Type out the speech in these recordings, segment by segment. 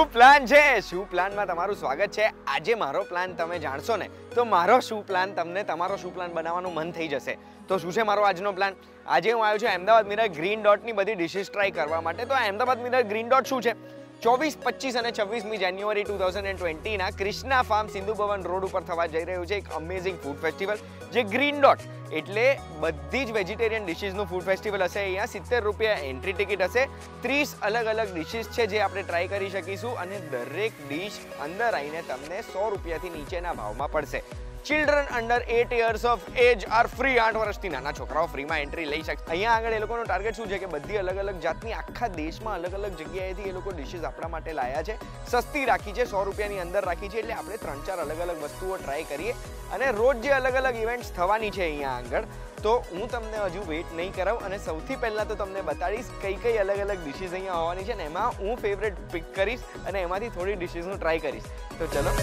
શું પ્લાન છે? શું પ્લાનમાં તમારું સ્વાગત છે। આજે મારો પ્લાન તમે જાણશો ને તો મારો શું પ્લાન તમને તમારો શું પ્લાન બનાવવાનું મન થઈ જશે। તો શું છે મારો આજનો પ્લાન? આજે હું આવ્યો છું અહેમદાબાદ મિરર ગ્રીન ડોટની બધી ડિશિસ ટ્રાય કરવા માટે। તો અહેમદાબાદ મિરર ગ્રીન ડોટ શું છે? 24, 25 અને 26મી જાન્યુઆરી 2020 ના ક્રિષ્ના ફાર્મ સિંધુ ભવન રોડ ઉપર થવા જઈ રહ્યું છે એક અમેઝિંગ ફૂડ ફેસ્ટિવલ, જે ગ્રીન ડોટ એટલે બધી જ વેજીટેરિયન ડિશિસનું ફૂડ ફેસ્ટિવલ હશે। અહીંયા 70 રૂપિયા એન્ટ્રી ટિકિટ હશે। 30 અલગ અલગ ડિશિસ છે જે આપણે ટ્રાય કરી શકીશું અને દરેક ડિશ અંદર આવીને તમને 100 રૂપિયાથી નીચેના ભાવમાં પડશે। Children under 8 years of age are free. 8 વર્ષથી નાના છોકરાઓ ફ્રીમાં એન્ટ્રી લઈ શકશે। અહીંયા આગળ એ લોકોનો ટાર્ગેટ શું છે કે બધી અલગ અલગ જાતની આખા દેશમાં અલગ અલગ જગ્યાએથી એ લોકો ડિશિસ આપણા માટે લાયા છે। સસ્તી રાખી છે, 100 રૂપિયાની અંદર રાખી છે, એટલે આપણે 3-4 અલગ અલગ વસ્તુઓ ટ્રાય કરીએ અને રોજ જે અલગ અલગ ઇવેન્ટ્સ થવાની છે અહીંયા આગળ, તો હું તમને હજુ વેઇટ નહીં કરાવું અને સૌથી પહેલાં તો તમને બતાડીશ કઈ અલગ અલગ ડિશિસ અહીંયા હોવાની છે ને એમાં હું ફેવરેટ પિક કરીશ અને એમાંથી થોડી ડિશિસ હું ટ્રાય કરીશ। તો ચલો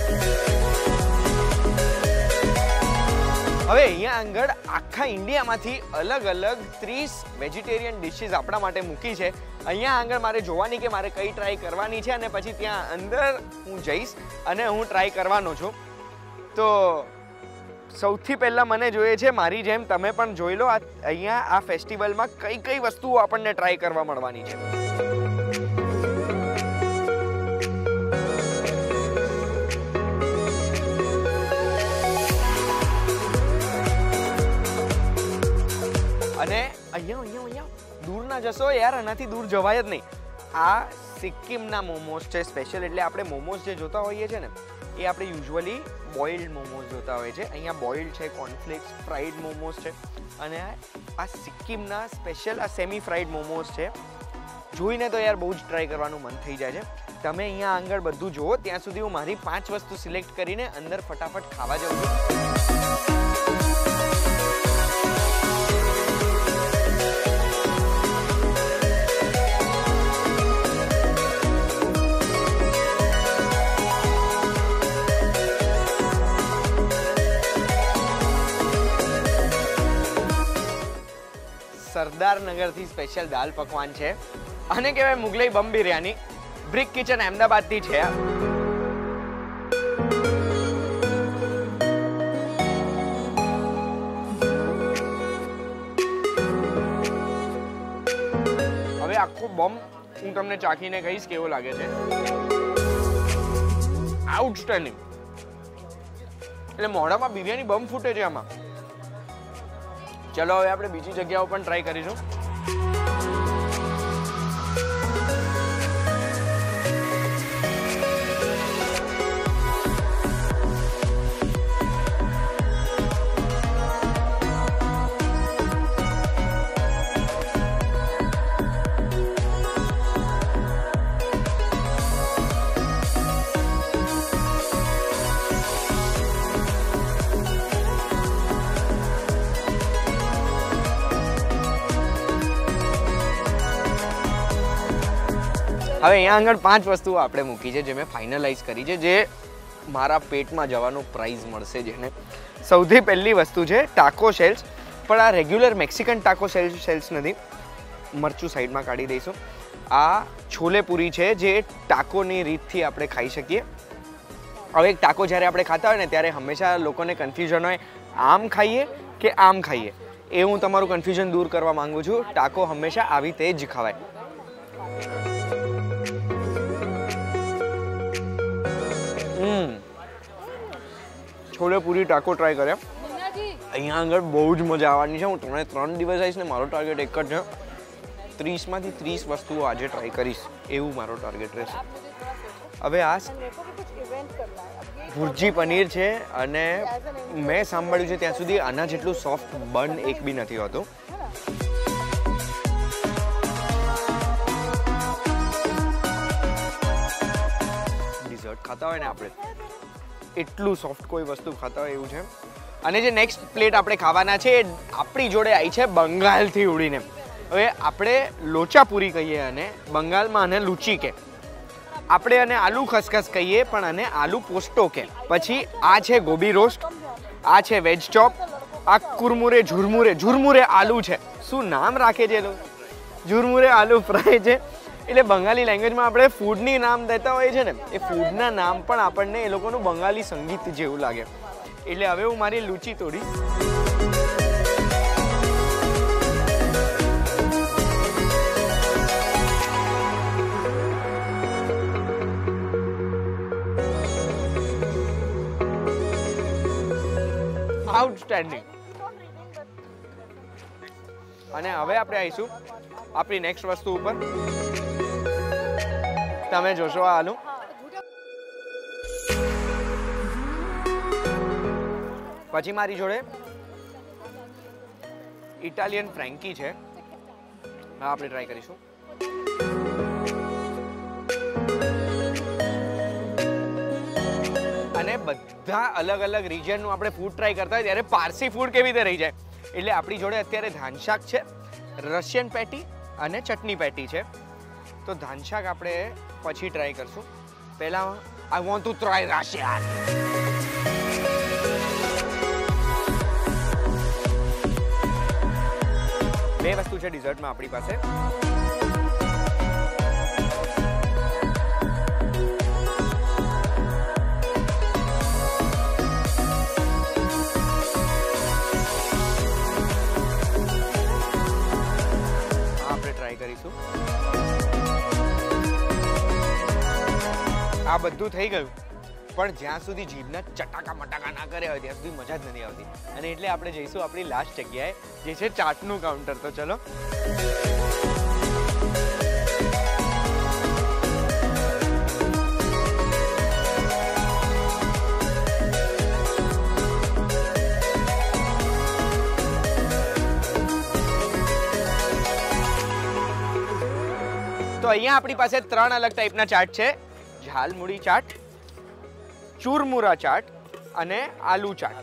હવે અહીંયા આગળ આખા ઇન્ડિયામાંથી અલગ અલગ 30 વેજીટેરિયન ડિશિસ આપણા માટે મૂકી છે। અહીંયા આગળ મારે જોવાની કે મારે કઈ ટ્રાય કરવાની છે અને પછી ત્યાં અંદર હું જઈશ અને હું ટ્રાય કરવાનો છું। તો સૌથી પહેલાં મને જોઈએ છે, મારી જેમ તમે પણ જોઈ લો અહીંયા આ ફેસ્ટિવલમાં કઈ વસ્તુઓ આપણને ટ્રાય કરવા મળવાની છે। અને અહીંયા દૂર ના જશો યાર, આનાથી દૂર જવાય જ નહીં। આ સિક્કિમના મોમોઝ છે સ્પેશિયલ, એટલે આપણે મોમોઝ જે જોતા હોઈએ છીએ ને એ આપણે યુઝ્યુઅલી બોઇલ્ડ મોમોઝ જોતા હોઈએ છીએ। અહીંયા બોઇલ્ડ છે, કોર્નફ્લેક્સ, ફ્રાઈડ મોમોઝ છે અને આ સિક્કિમના સ્પેશિયલ આ સેમી ફ્રાઈડ મોમોઝ છે। જોઈને તો યાર બહુ જ ટ્રાય કરવાનું મન થઈ જાય છે। તમે અહીંયા આગળ બધું જુઓ ત્યાં સુધી હું મારી 5 વસ્તુ સિલેક્ટ કરીને અંદર ફટાફટ ખાવા જાઉં છું। સરદારનગરથી સ્પેશિયલ દાલ પકવાન છે અને કહેવાય મુગલઈ બમ બિરયાની। બ્રિક કિચન અહેમદાબાદથી છે। હવે આખો બમ હું તમને ચાખીને કહીશ કેવો લાગે છે। આઉટસ્ટેન્ડિંગ, એટલે મોઢામાં બિરયાની બમ ફૂટે છે આમાં। ચલો હવે આપણે બીજી જગ્યાઓ પણ ટ્રાય કરીશું। હવે અહીંયા આગળ 5 વસ્તુઓ આપણે મૂકી છે જે મેં ફાઇનલાઇઝ કરી છે, જે મારા પેટમાં જવાનું પ્રાઇઝ મળશે જેને। સૌથી પહેલી વસ્તુ છે ટાકો શેલ્સ, પણ આ રેગ્યુલર મેક્સિકન ટાકો શેલ્સ નથી, મરચું સાઈડમાં કાઢી દઈશું। આ છોલે પૂરી છે જે ટાકોની રીતથી આપણે ખાઈ શકીએ। હવે એક ટાકો જ્યારે આપણે ખાતા હોય ને ત્યારે હંમેશા લોકોને કન્ફ્યુઝન હોય આમ ખાઈએ કે આમ ખાઈએ, એ હું તમારું કન્ફ્યુઝન દૂર કરવા માંગુ છું। ટાકો હંમેશા આવી રીતે જ ખવાય। છોલે પૂરી ટાકો ટ્રાય કર્યા, અહીંયા આગળ બહુ જ મજા આવવાની છે। હું તમને 3 દિવસ આવીશ ને મારો ટાર્ગેટ એક જ છે, 30માંથી 30 વસ્તુઓ આજે ટ્રાય કરીશ એવું મારો ટાર્ગેટ રહેશે। હવે આ ભુરજી પનીર છે અને મેં સાંભળ્યું છે ત્યાં સુધી આના જેટલું સોફ્ટ બન એક બી નથી હોતું। ડિઝર્ટ ખાતા હોય ને આપણે એટલું સોફ્ટ કોઈ વસ્તુ ખાતા હોય એવું છે। અને જે નેક્સ્ટ પ્લેટ આપણે ખાવાના છે એ આપણી જોડે આવી છે બંગાળથી ઉડીને। હવે આપણે લોચા પૂરી કહીએ અને બંગાળમાં આને લુચી કે, આપણે આને આલુ ખસખસ કહીએ પણ આને આલુ પોસ્ટો કે। પછી આ છે ગોબી રોસ્ટ, આ છે વેજ ચોપ, આ કુરમુરે ઝુરમુરે આલુ છે। શું નામ રાખે છે લોકો, ઝુરમુરે આલુ ફ્રાય છે। એટલે બંગાળી લેંગ્વેજમાં આપણે ફૂડની નામ દેતા હોઈએ છે ને, એ ફૂડના નામ પણ આપણને એ લોકોનું બંગાળી સંગીત જેવું લાગે. એટલે હવે હું મારી લુચી તોડીશ. આઉટસ્ટેન્ડિંગ. અને હવે આપણે આવીશું આપણી નેક્સ્ટ વસ્તુ ઉપર. તમે જોશો આ આલુ. પછી મારી જોડે ઇટાલિયન ફ્રેન્કી છે, હા આપણે ટ્રાય કરીશું. અને બધા અલગ અલગ રિજનનું આપણે ફૂડ ટ્રાય કરતા હોય ત્યારે પારસી ફૂડ કેવી રીતે રહી જાય. એટલે આપણી જોડે અત્યારે ધાનશાક છે, રશિયન પેટી અને ચટણી પેટી છે. તો ધાનશાક આપણે પછી ટ્રાય કરશું. પહેલા I want to try Russian. બે વસ્તુ છે ડિઝર્ટમાં આપણી પાસે. કરીશું. આ બધું થઈ ગયું, પણ જ્યાં સુધી જીભના ચટાકા મટાકા ના કર્યા હોય ત્યાં સુધી મજા જ નથી આવતી. અને એટલે આપણે જઈશું આપણી લાસ્ટ જગ્યાએ, જે છે ચાટનું કાઉન્ટર. તો ચલો. તો અહીંયા આપણી પાસે 3 અલગ ટાઈપના ચાટ છે. ઝાલમુડી ચાટ, ચૂરમુરા ચાટ અને આલુ ચાટ.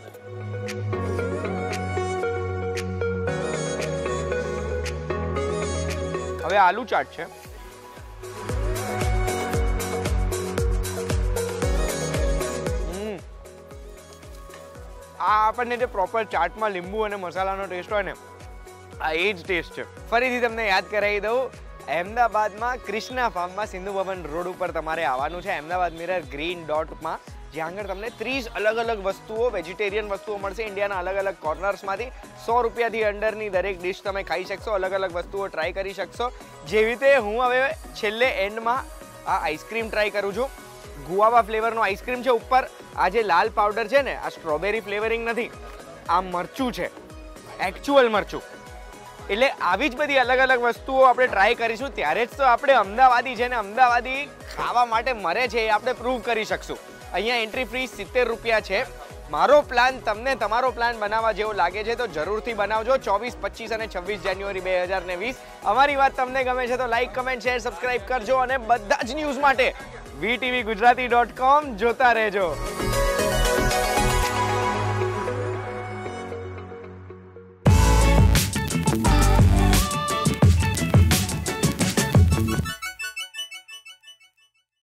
હવે આલુ ચાટ છે. આ આપણને જે પ્રોપર ચાટમાં લીંબુ અને મસાલાનો ટેસ્ટ હોય ને, આ એ જ ટેસ્ટ છે. ફરીથી તમને યાદ કરાવી દઉં, અહેમદાબાદમાં ક્રિષ્ના ફાર્મમાં સિંધુ ભવન રોડ ઉપર તમારે આવવાનું છે, અહેમદાબાદ મિરર ગ્રીન ડોટમાં, જ્યાં આગળ તમને 30 અલગ અલગ વસ્તુઓ, વેજીટેરિયન વસ્તુઓ મળશે ઇન્ડિયાના અલગ અલગ કોર્નર્સમાંથી. 100 રૂપિયાથી અંડરની દરેક ડિશ તમે ખાઈ શકશો, અલગ અલગ વસ્તુઓ ટ્રાય કરી શકશો. જેવી રીતે હું હવે છેલ્લે એન્ડમાં આ આઈસ્ક્રીમ ટ્રાય કરું છું. ગુઆવા ફ્લેવરનો આઈસ્ક્રીમ છે. ઉપર આ જે લાલ પાવડર છે ને, આ સ્ટ્રોબેરી ફ્લેવરિંગ નથી, આ મરચું છે, એકચ્યુઅલ મરચું. એટલે આવી જ બધી અલગ અલગ વસ્તુઓ આપણે ટ્રાય કરીશું, ત્યારે જ તો આપણે અમદાવાદી છે ને અમદાવાદી ખાવા માટે મરે છે એ આપણે પ્રૂવ કરી શકશું. અહીંયા એન્ટ્રી ફી 70 રૂપિયા છે. મારો પ્લાન તમને તમારો પ્લાન બનાવવા જેવો લાગે છે તો જરૂરથી બનાવજો. 24, 25 અને 26 જાન્યુઆરી 2020. અમારી વાત તમને ગમે છે તો લાઈક, કમેન્ટ, શેર, સબસ્ક્રાઇબ કરજો અને બધા જ ન્યૂઝ માટે VTVGujarati.com જોતા રહેજો.